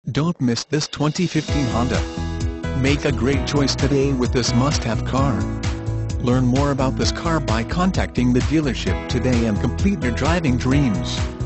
Don't miss this 2015 Honda. Make a great choice today with this must-have car. Learn more about this car by contacting the dealership today and complete your driving dreams.